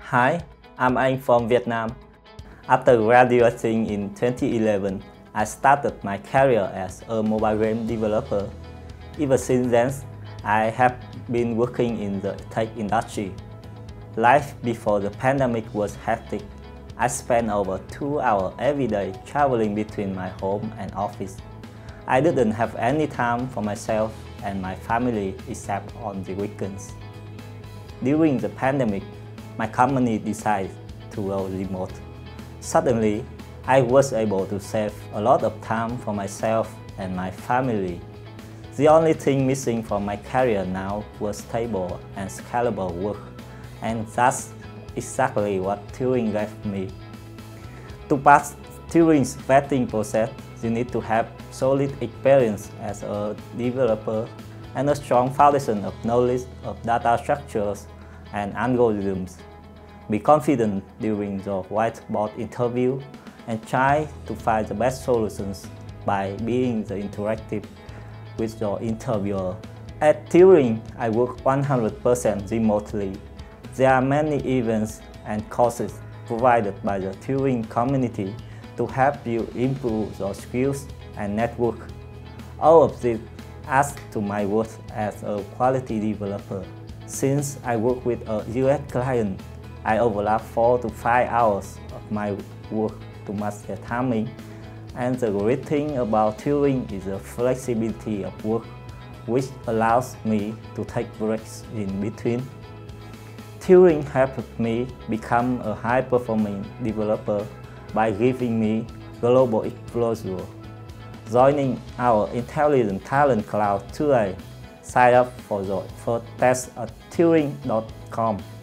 Hi, I'm Anh from Vietnam. After graduating in 2011, I started my career as a mobile game developer. Ever since then, I have been working in the tech industry. Life before the pandemic was hectic. I spent over 2 hours every day traveling between my home and office. I didn't have any time for myself and my family except on the weekends. During the pandemic, my company decided to go remote. Suddenly, I was able to save a lot of time for myself and my family. The only thing missing from my career now was stable and scalable work, and that's exactly what Turing gave me. To pass Turing's vetting process, you need to have solid experience as a developer and a strong foundation of knowledge of data structures and algorithms. Be confident during your whiteboard interview and try to find the best solutions by being interactive with your interviewer. At Turing, I work 100% remotely. There are many events and courses provided by the Turing community to help you improve your skills and network. All of this adds to my work as a quality developer. Since I work with a US client, I overlap 4 to 5 hours of my work to match their timing. And the great thing about Turing is the flexibility of work, which allows me to take breaks in between. Turing helped me become a high-performing developer by giving me global exposure. Joining our Intelligent Talent Cloud today. Sign up for the first test at turing.com.